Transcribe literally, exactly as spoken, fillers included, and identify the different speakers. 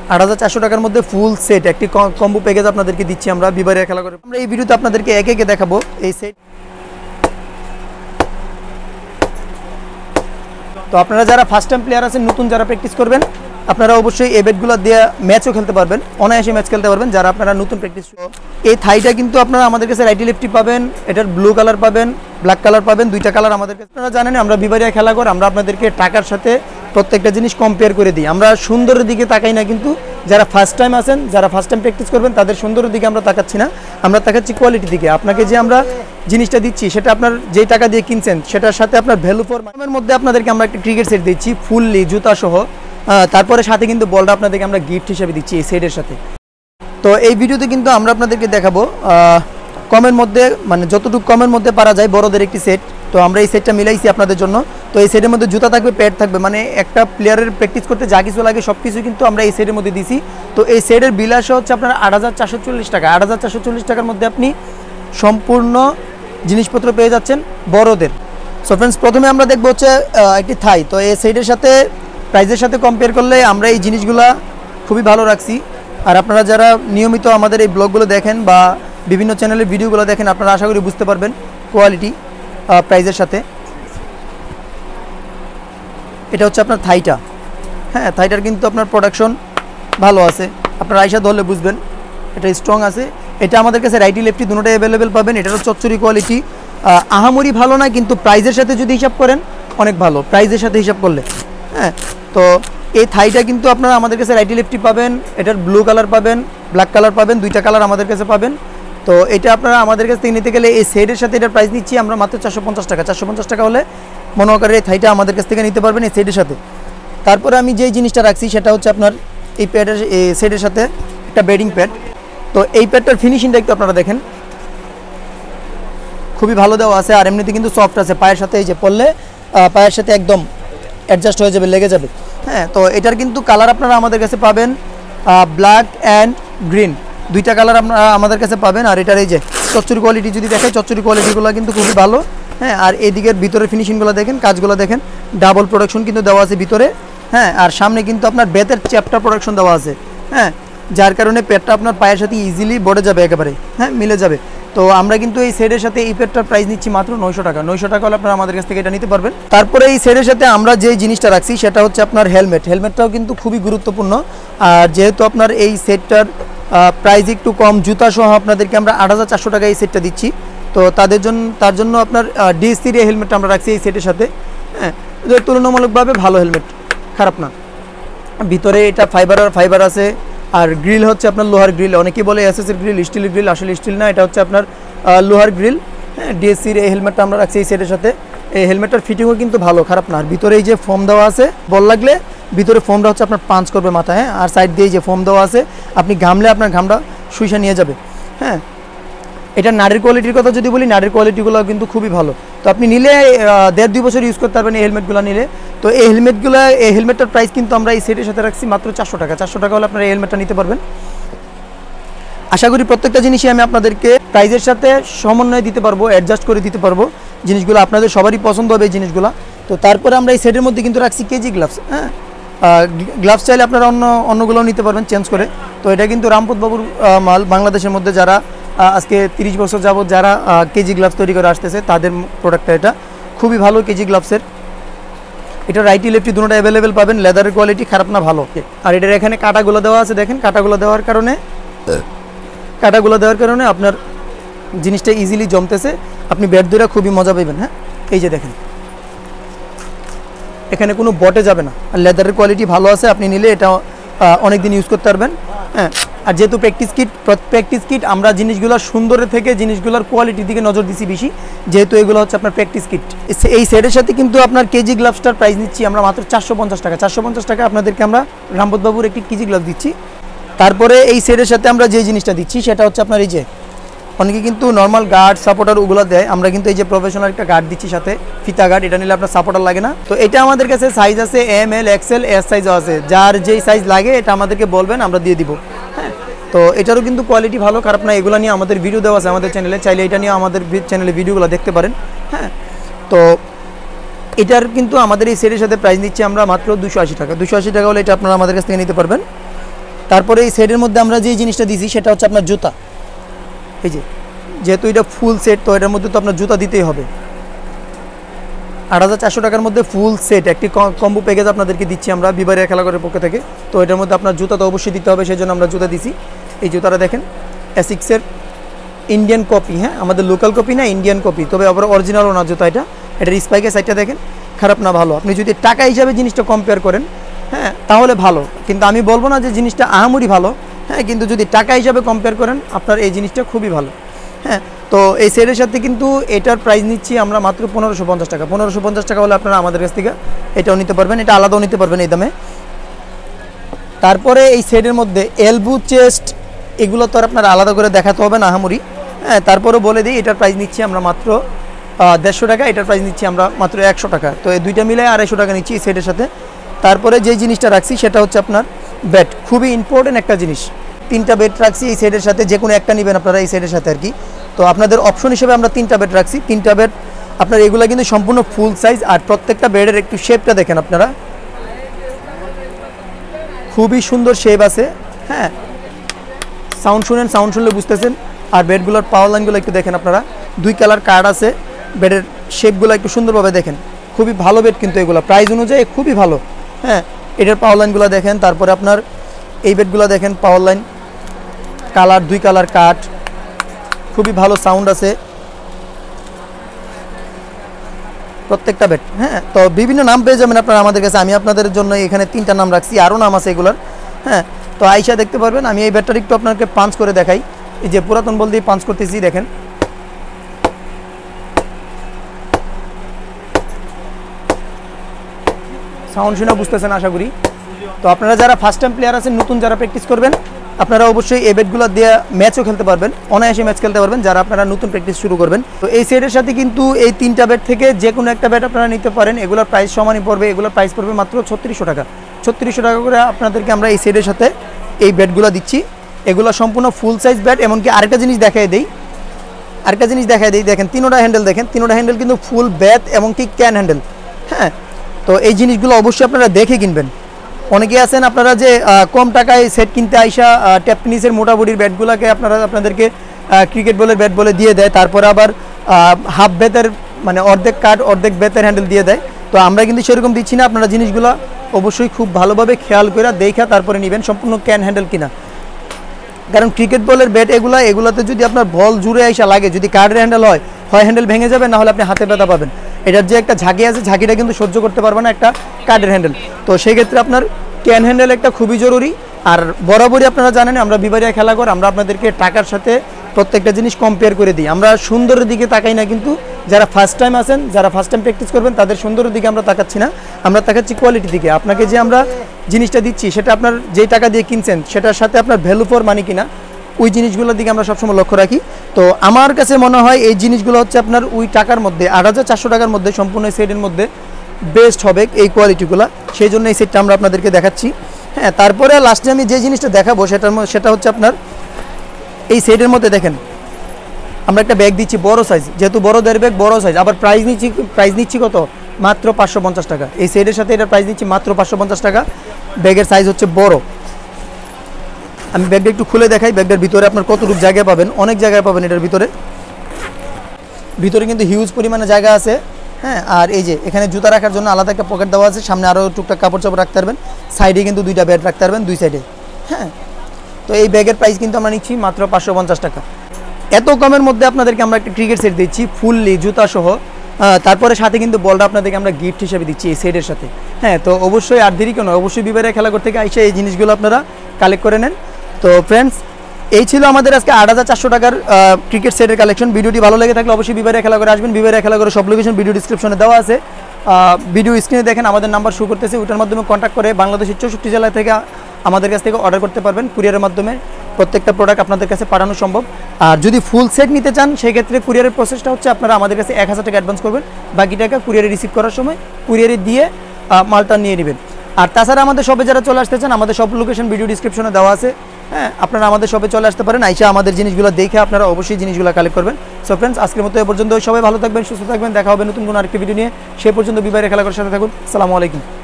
Speaker 1: আট হাজার চারশো টাকার মধ্যে ফুল সেট একটি কম্বো প্যাকেজ আপনাদেরকে দিচ্ছি আমরা বিবারিয়া খেলা করে। আমরা এই ভিডিওতে আপনাদেরকে একে একে দেখাবো এই সেট। তো আপনারা যারা ফার্স্ট টাইম প্লেয়ার আছেন, নতুন যারা প্র্যাকটিস করবেন, আপনারা অবশ্যই এই ব্যাটগুলো দিয়ে ম্যাচও খেলতে পারবেন, অনায়াসে ম্যাচ খেলতে পারবেন যারা আপনারা নতুন প্র্যাকটিস। এই থাইটা কিন্তু আপনারা আমাদের কাছে রাইটি লেফটি পাবেন, এটার ব্লু কালার পাবেন, ব্ল্যাক কালার পাবেন, দুইটা কালার আমাদের কাছে। আপনারা জানেন আমরা বিবারিয়া খেলা করে আমরা আপনাদেরকে টাকার সাথে প্রত্যেকটা জিনিস কম্পেয়ার করে দিই। আমরা সুন্দরের দিকে তাকাই না, কিন্তু যারা ফার্স্ট টাইম আছেন, যারা ফার্স্ট টাইম প্র্যাকটিস করবেন তাদের সুন্দরের দিকে আমরা তাকাচ্ছি না, আমরা তাকাচ্ছি কোয়ালিটির দিকে। আপনাকে যে আমরা জিনিসটা দিচ্ছি সেটা আপনার যেই টাকা দিয়ে কিনছেন সেটার সাথে আপনার ভ্যালু ফর মানির মধ্যে আপনাদেরকে আমরা একটা ক্রিকেট সেট দিচ্ছি ফুললি জুতা সহ, তারপরে সাথে কিন্তু বলটা আপনাদেরকে আমরা গিফট হিসেবে দিচ্ছি এই সেটের সাথে। তো এই ভিডিওতে কিন্তু আমরা আপনাদেরকে দেখাবো কমের মধ্যে, মানে যতটুকু কমের মধ্যে পারা যায় বড়দের একটি সেট। তো আমরা এই সেটটা মিলাইছি আপনাদের জন্য। তো এই সেটের মধ্যে জুতা থাকবে, প্যাড থাকবে, মানে একটা প্লেয়ারের প্র্যাকটিস করতে যা কিছু লাগে সব কিছু কিন্তু আমরা এই সেটের মধ্যে দিছি। তো এই সেটের বিল আসা হচ্ছে আপনার আট হাজার চারশো চল্লিশ টাকা। আট হাজার চারশো চল্লিশ টাকার মধ্যে আপনি সম্পূর্ণ জিনিসপত্র পেয়ে যাচ্ছেন বড়দের। সো ফ্রেন্ডস, প্রথমে আমরা দেখবো হচ্ছে একটি থাই। তো এই সেটের সাথে প্রাইজের সাথে কম্পেয়ার করলে আমরা এই জিনিসগুলা খুবই ভালো রাখছি। আর আপনারা যারা নিয়মিত আমাদের এই ব্লগগুলো দেখেন বা বিভিন্ন চ্যানেলের ভিডিওগুলো দেখেন, আপনারা আশা করি বুঝতে পারবেন কোয়ালিটি প্রাইজের সাথে। এটা হচ্ছে আপনার থাইটা, হ্যাঁ থাইটার কিন্তু আপনার প্রোডাকশন ভালো আছে, আপনার আইসা ধরলে বুঝবেন এটা স্ট্রং আছে। এটা আমাদের কাছে রাইটি লেফটি দুটোটাই অ্যাভেলেবেল পাবেন। এটারও চচ্চড়ি কোয়ালিটি, আহামরি ভালো না, কিন্তু প্রাইজের সাথে যদি হিসাব করেন অনেক ভালো, প্রাইজের সাথে হিসাব করলে। হ্যাঁ, তো এই থাইটা কিন্তু আপনারা আমাদের কাছে রাইটি লেফটি পাবেন, এটার ব্লু কালার পাবেন, ব্ল্যাক কালার পাবেন, দুইটা কালার আমাদের কাছে পাবেন। তো এটা আপনারা আমাদের কাছ থেকে নিতে গেলে এই সেটের সাথে এটার প্রাইস নিচ্ছি আমরা মাত্র চারশো পঞ্চাশ টাকা। চারশো পঞ্চাশ টাকা হলে মনোকারে এই থাইটা আমাদের কাছ থেকে নিতে পারবেন এই সেটের সাথে। তারপরে আমি যেই জিনিসটা রাখছি সেটা হচ্ছে আপনার এই প্যাডের এই সেটের সাথে একটা বেডিং প্যাড। তো এই প্যাডটার ফিনিশিংটা একটু আপনারা দেখেন, খুবই ভালো দেওয়া আছে। আর এমনিতে কিন্তু সফট আছে, পায়ের সাথে এই যে পরলে পায়ের সাথে একদম অ্যাডজাস্ট হয়ে যাবে, লেগে যাবে। হ্যাঁ, তো এটার কিন্তু কালার আপনারা আমাদের কাছে পাবেন ব্ল্যাক অ্যান্ড গ্রিন, দুইটা কালার আপনারা আমাদের কাছে পাবেন। আর এটার এই যে চচ্চড়ি কোয়ালিটি যদি দেখেন, চচ্চড়ি কোয়ালিটিগুলো কিন্তু খুবই ভালো। হ্যাঁ, আর এদিকের ভিতরে ফিনিশিংগুলো দেখেন, কাজগুলো দেখেন, ডাবল প্রোডাকশন কিন্তু দেওয়া আছে ভিতরে। হ্যাঁ, আর সামনে কিন্তু আপনার বেতের চ্যাপ্টার প্রোডাকশন দেওয়া আছে। হ্যাঁ, যার কারণে প্যাডটা আপনার পায়ের সাথে ইজিলি বড়ে যাবে, একেবারে হ্যাঁ মিলে যাবে। তো আমরা কিন্তু এই সেটের সাথে এই প্যাডটার প্রাইস নিচ্ছি মাত্র নয়শো টাকা। নয়শো টাকা হলে আপনারা আমাদের কাছ থেকে এটা নিতে পারবেন। তারপরে এই সেটের সাথে আমরা যে জিনিসটা রাখছি সেটা হচ্ছে আপনার হেলমেট। হেলমেটটাও কিন্তু খুবই গুরুত্বপূর্ণ। আর যেহেতু আপনার এই সেটটার প্রাইস একটু কম, জুতা সহ আপনাদেরকে আমরা আট হাজার চারশো টাকা এই সেটটা দিচ্ছি। তো তাদের জন্য তার জন্য আপনার ডিএসসির এই হেলমেটটা আমরা রাখছি এই সেটের সাথে। হ্যাঁ, তুলনামূলকভাবে ভালো হেলমেট, খারাপ না। ভিতরে এটা ফাইবার আর ফাইবার আছে। আর গ্রিল হচ্ছে আপনার লোহার গ্রিল। অনেকেই বলে এসএসের গ্রিল, স্টিলের গ্রিল, আসলে স্টিল না, এটা হচ্ছে আপনার লোহার গ্রিল। হ্যাঁ, ডিএসসির এই হেলমেটটা আমরা রাখছি এই সেটের সাথে। এই হেলমেটটার ফিটিংও কিন্তু ভালো, খারাপ না। আর ভিতরে এই যে ফোম দেওয়া আছে, বল লাগলে ভিতরে ফোমটা হচ্ছে আপনার পাঞ্চ করবে মাথায়। হ্যাঁ, আর সাইড দিয়ে যে ফোম দেওয়া আছে, আপনি ঘামলে আপনার ঘামটা শুইসা নিয়ে যাবে। হ্যাঁ, এটা নাড়ির কোয়ালিটির কথা যদি বলি, নাড়ির কোয়ালিটিগুলো কিন্তু খুবই ভালো। তো আপনি নিলে দেড় দুই বছর ইউজ করতে পারবেন এই হেলমেটগুলো নিলে। তো এই হেলমেটগুলো এই হেলমেটটার প্রাইস কিন্তু আমরা এই সেটের সাথে রাখছি মাত্র চারশো টাকা। চারশো টাকা হলে আপনারা এই হেলমেটটা নিতে পারবেন। আশা করি প্রত্যেকটা জিনিসই আমি আপনাদেরকে প্রাইজের সাথে সমন্বয় দিতে পারবো, অ্যাডজাস্ট করে দিতে পারবো। জিনিসগুলো আপনাদের সবারই পছন্দ হবে এই জিনিসগুলো। তো তারপরে আমরা এই সেটের মধ্যে কিন্তু রাখছি কেজি গ্লাভস। হ্যাঁ, গ্লাভস চাইলে আপনারা অন্য অন্যগুলোও নিতে পারবেন চেঞ্জ করে। তো এটা কিন্তু রামপুত বাবুর মাল। বাংলাদেশের মধ্যে যারা আজকে তিরিশ বছর যাবত যারা কেজি গ্লাভস তৈরি করে আসতেছে তাদের প্রোডাক্টটা এটা খুবই ভালো কেজি গ্লাভসের। এটা রাইটি লেফটি দুটোটা অ্যাভেলেবেল পাবেন। লেদারের কোয়ালিটি খারাপ না, ভালো। আর এটার এখানে কাটাগুলো দেওয়া আছে, দেখেন কাটাগুলো দেওয়ার কারণে কাটাগুলো দেওয়ার কারণে আপনার জিনিসটা ইজিলি জমতেছে, আপনি ব্যাট ধরে খুবই মজা পাবেন। হ্যাঁ, এই যে দেখেন এখানে কোনো বটে যাবে না। আর লেদারের কোয়ালিটি ভালো আছে, আপনি নিলে এটা অনেক দিন ইউজ করতে পারবেন। হ্যাঁ, আর যেহেতু প্র্যাকটিস কিট, প্র্যাকটিস কিট আমরা জিনিসগুলোর সুন্দরের থেকে জিনিসগুলোর কোয়ালিটির দিকে নজর দিচ্ছি বেশি, যেহেতু এগুলো হচ্ছে আপনার প্র্যাকটিস কিট। এই সেটের সাথে কিন্তু আপনার কেজি গ্লাভসটার প্রাইস নিচ্ছি আমরা মাত্র চারশো পঞ্চাশ টাকা। চারশো পঞ্চাশ টাকা আপনাদেরকে আমরা রামপত বাবুর একটি কেজি গ্লাভস দিচ্ছি। তারপরে এই সেটের সাথে আমরা যে জিনিসটা দিচ্ছি সেটা হচ্ছে আপনার এই যে অনেকে কিন্তু নর্মাল গার্ড সাপোর্টার ওগুলো দেয়, আমরা কিন্তু এই যে প্রফেশনাল একটা গার্ড দিচ্ছি সাথে, ফিতা গার্ড। এটা নিলে আপনার সাপোর্টার লাগে না। তো এটা আমাদের কাছে সাইজ আছে এম এল এক্সেল এস সাইজও আছে, যার যেই সাইজ লাগে এটা আমাদেরকে বলবেন, আমরা দিয়ে দিব। হ্যাঁ, তো এটারও কিন্তু কোয়ালিটি ভালো, খারাপ না। এগুলো নিয়ে আমাদের ভিডিও দেওয়া আছে আমাদের চ্যানেলে, চাইলে এটা নিয়ে আমাদের চ্যানেলে ভিডিওগুলো দেখতে পারেন। হ্যাঁ, তো এটার কিন্তু আমাদের এই সেটের সাথে প্রাইস নিচ্ছি আমরা মাত্র দুশো আশি টাকা। দুশো আশি টাকা হলে এটা আপনারা আমাদের কাছ থেকে নিতে পারবেন। তারপরে এই সেটের মধ্যে আমরা যে জিনিসটা দিছি সেটা হচ্ছে আপনার জুতা। এই যে যেহেতু এটা ফুল সেট, তো এটার মধ্যে তো আপনার জুতা দিতেই হবে। আট হাজার চারশো টাকার মধ্যে ফুল সেট একটি কম্বো প্যাকেজ আপনাদেরকে দিচ্ছি আমরা বিবারিয়া খেলাঘরের পক্ষ থেকে। তো এটার মধ্যে আপনার জুতা তো অবশ্যই দিতে হবে, সেই জন্য আমরা জুতা দিছি। এই জুতাটা দেখেন অ্যাসিক্সের ইন্ডিয়ান কপি, হ্যাঁ আমাদের লোকাল কপি না, ইন্ডিয়ান কপি, তবে আবার অরিজিনালও না জুতা এটা। এটার স্পাইকের সাইডটা দেখেন, খারাপ না ভালো। আপনি যদি টাকা হিসাবে জিনিসটা কম্পেয়ার করেন, হ্যাঁ তাহলে ভালো, কিন্তু আমি বলবো না যে জিনিসটা আহামরি ভালো, হ্যাঁ কিন্তু যদি টাকা হিসাবে কম্পেয়ার করেন আপনার এই জিনিসটা খুবই ভালো। হ্যাঁ তো এই সেটের সাথে কিন্তু এটার প্রাইস নিচ্ছি আমরা মাত্র পনেরোশো পঞ্চাশ টাকা। পনেরোশো পঞ্চাশ টাকা হলে আপনারা আমাদের কাছ থেকে এটাও নিতে পারবেন, এটা আলাদাও নিতে পারবেন এই দামে। তারপরে এই সেটের মধ্যে এলবো চেস্ট এগুলো তো আর আপনার আলাদা করে দেখাতে হবে না আহামরি, হ্যাঁ তারপরেও বলে দিই এটার প্রাইস নিচ্ছি আমরা মাত্র দেড়শো টাকা, এটার প্রাইস নিচ্ছি আমরা মাত্র একশো টাকা। তো এই দুইটা মিলে আড়াইশো টাকা নিচ্ছি এই সেটের সাথে। তারপরে যে জিনিসটা রাখছি সেটা হচ্ছে আপনার ব্যাট, খুবই ইম্পর্টেন্ট একটা জিনিস। তিনটা বেড রাখছি এই সেটের সাথে, যে কোনো একটা নেবেন আপনারা এই সেটের সাথে আর কি। তো আপনাদের অপশন হিসেবে আমরা তিনটা বেড রাখছি। তিনটা বেড আপনার এগুলো কিন্তু সম্পূর্ণ ফুল সাইজ, আর প্রত্যেকটা বেডের একটু শেপটা দেখেন আপনারা, খুবই সুন্দর শেপ আছে। হ্যাঁ সাউন্ড শুনেন, সাউন্ড শুনলে বুঝতেছেন। আর বেডগুলোর পাওয়ার লাইনগুলো একটু দেখেন আপনারা, দুই কালার কার্ড আছে, বেডের শেপগুলো একটু সুন্দরভাবে দেখেন, খুবই ভালো বেড কিন্তু এগুলো প্রাইস অনুযায়ী খুবই ভালো। হ্যাঁ এটার পাওয়ার লাইনগুলো দেখেন, তারপরে আপনার এই বেডগুলো দেখেন পাওয়ার লাইন, কালার দুই কালার কাট, খুবই ভালো সাউন্ড আছে প্রত্যেকটা বেড। হ্যাঁ তো বিভিন্ন নাম পেয়ে যাবেন আপনারা আমাদের কাছে, আমি আপনাদের জন্য এখানে তিনটা নাম রাখছি, আরও নাম আছে এগুলোর। হ্যাঁ তো আইসা দেখতে পারবেন। আমি এই বেডটার একটু আপনাকে পাঞ্চ করে দেখাই, এই যে পুরাতন বল দিয়ে পাঞ্চ করতেছি দেখেন, সাউন্ড শুনে বুঝতেছেন আশা করি। তো আপনারা যারা ফার্স্ট টাইম প্লেয়ার আছেন, নতুন যারা প্র্যাকটিস করবেন, আপনারা অবশ্যই এই বেডগুলো দিয়ে ম্যাচও খেলতে পারবেন, অনায়াসে ম্যাচ খেলতে পারবেন যারা আপনারা নতুন প্র্যাকটিস শুরু করবেন। তো এই সেটের সাথে কিন্তু এই তিনটা বেড থেকে যে কোনো একটা বেড আপনারা নিতে পারেন, এগুলোর প্রাইস সমানই পড়বে। এগুলোর প্রাইস পড়বে মাত্র ছত্রিশশো টাকা। ছত্রিশশো টাকা করে আপনাদেরকে আমরা এই সেটের সাথে এই বেডগুলো দিচ্ছি। এগুলো সম্পূর্ণ ফুল সাইজ বেড। এমনকি আরেকটা জিনিস দেখাই দিই, আরেকটা জিনিস দেখাই দিই দেখেন, তিনোটা হ্যান্ডেল দেখেন, তিনোটা হ্যান্ডেল কিন্তু ফুল ব্যাথ এমনকি ক্যান হ্যান্ডেল। হ্যাঁ তো এই জিনিসগুলো অবশ্যই আপনারা দেখে কিনবেন। অনেকে আছেন আপনারা যে কম টাকায় সেট কিনতে আইসা ট্যাপ টেনিসের মোটামুটির ব্যাটগুলোকে আপনারা আপনাদেরকে ক্রিকেট বলের ব্যাট বলে দিয়ে দেয়, তারপরে আবার হাফ বেতের মানে অর্ধেক কাট অর্ধেক বেতের হ্যান্ডেল দিয়ে দেয়। তো আমরা কিন্তু সেরকম দিচ্ছি না। আপনারা জিনিসগুলো অবশ্যই খুব ভালোভাবে খেয়াল করে দেখা তারপরে নেবেন সম্পূর্ণ ক্যান হ্যান্ডেল কিনা, কারণ ক্রিকেট বলের ব্যাট এগুলা এগুলাতে যদি আপনার বল জুড়ে আইসা লাগে, যদি কার্ডের হ্যান্ডেল হয়, হয় হ্যান্ডেল ভেঙে যাবে, না হলে আপনি হাতে ব্যথা পাবেন। এটার যে একটা ঝাঁকি আছে, ঝাঁকিটা কিন্তু সহ্য করতে পারবে না একটা কার্ডের হ্যান্ডেল। তো সেই ক্ষেত্রে আপনার ক্যান হ্যান্ডেল একটা খুবই জরুরি। আর বরাবরই আপনারা জানেন আমরা বিবারিয়া খেলাঘর, আমরা আপনাদেরকে টাকার সাথে প্রত্যেকটা জিনিস কম্পেয়ার করে দিই। আমরা সুন্দরের দিকে তাকাই না, কিন্তু যারা ফার্স্ট টাইম আছেন, যারা ফার্স্ট টাইম প্র্যাকটিস করবেন, তাদের সুন্দরের দিকে আমরা তাকাচ্ছি না, আমরা তাকাচ্ছি কোয়ালিটির দিকে। আপনাকে যে আমরা জিনিসটা দিচ্ছি সেটা আপনার যেই টাকা দিয়ে কিনছেন সেটার সাথে আপনার ভ্যালু ফর মানি কিনা, ওই জিনিসগুলোর দিকে আমরা সবসময় লক্ষ্য রাখি। তো আমার কাছে মনে হয় এই জিনিসগুলো হচ্ছে আপনার ওই টাকার মধ্যে, আট হাজার চারশো টাকার মধ্যে সম্পূর্ণ সেটের মধ্যে বেস্ট হবে এই কোয়ালিটিগুলো, সেই জন্য এই সেটটা আমরা আপনাদেরকে দেখাচ্ছি। হ্যাঁ তারপরে লাস্টে আমি যে জিনিসটা দেখাবো সেটার সেটা হচ্ছে আপনার এই সেটের মধ্যে দেখেন আমরা একটা ব্যাগ দিচ্ছি বড় সাইজ, যেহেতু বড়দের ব্যাগ বড় সাইজ, আবার প্রাইস নিচ্ছি প্রাইস নিচ্ছি কত, মাত্র পাঁচশো পঞ্চাশ টাকা। এই সেটের সাথে এটার প্রাইস নিচ্ছি মাত্র পাঁচশো পঞ্চাশ টাকা। ব্যাগের সাইজ হচ্ছে বড়। আমি ব্যাগটা একটু খুলে দেখাই, ব্যাগটার ভিতরে আপনার কতটুকু জায়গা পাবেন, অনেক জায়গায় পাবেন এটার ভিতরে, ভিতরে কিন্তু হিউজ পরিমাণে জায়গা আছে। হ্যাঁ আর এই যে এখানে জুতা রাখার জন্য আলাদা একটা পকেট দেওয়া আছে, সামনে আরও টুকটাক কাপড় চাপড় রাখতে পারবেন, সাইডে কিন্তু দুইটা ব্যাগ রাখতে পারবেন দুই সাইডে। হ্যাঁ তো এই ব্যাগের প্রাইস কিন্তু আমরা নিচ্ছি মাত্র পাঁচশো পঞ্চাশ টাকা। এত কমের মধ্যে আপনাদেরকে আমরা একটা ক্রিকেট সেট দিচ্ছি ফুললি জুতা সহ, তারপরে সাথে কিন্তু বলটা আপনাদেরকে আমরা গিফট হিসেবে দিচ্ছি এই সেটের সাথে। হ্যাঁ তো অবশ্যই আর দেরি কেন, অবশ্যই বিবারিয়া খেলাঘর থেকে আইসা এই জিনিসগুলো আপনারা কালেক্ট করে নেন। তো ফ্রেন্ডস এই ছিল আমাদের আজকে আট হাজার চারশো টাকার ক্রিকেট সেটের কালেকশন। ভিডিওটি ভালো লেগে থাকলে অবশ্যই বিবারিয়া খেলাঘরে আসবেন। বিবারিয়া খেলাঘরে সব লোকেশন ভিডিও ডিসক্রিপশনে দেওয়া আছে, ভিডিও স্ক্রিনে দেখেন আমাদের নাম্বার শো করতেছে, ওটার মাধ্যমে কন্ট্যাক্ট করে বাংলাদেশের চৌষট্টি জেলা থেকে আমাদের কাছ থেকে অর্ডার করতে পারবেন। কুরিয়ারের মাধ্যমে প্রত্যেকটা প্রোডাক্ট আপনাদের কাছে পাঠানো সম্ভব। আর যদি ফুল সেট নিতে চান সেক্ষেত্রে কুরিয়ারের প্রসেসটা হচ্ছে আপনারা আমাদের কাছে এক হাজার টাকা অ্যাডভান্স করবেন, বাকি টাকা কুরিয়ারে রিসিভ করার সময় কুরিয়ারে দিয়ে মালটা নিয়ে নেবেন। আর তাছাড়া আমাদের শপে যারা চলে আসতে চান, আমাদের সব লোকেশন ভিডিও ডিসক্রিপশনে দেওয়া আছে। হ্যাঁ আপনারা আমাদের শপে চলে আসতে পারেন, আইসা আমাদের জিনিসগুলো দেখে আপনারা অবশ্যই জিনিসগুলো কালেক্ট করবেন। সো ফ্রেন্ডস আজকের মতো এ পর্যন্ত, সবাই ভালো থাকবেন, সুস্থ থাকবেন, দেখা হবে নতুন কোনো আরেকটি ভিডিও নিয়ে। সেই পর্যন্ত বিবারিয়া খেলাঘরের সাথে থাকুন। আসসালামু আলাইকুম।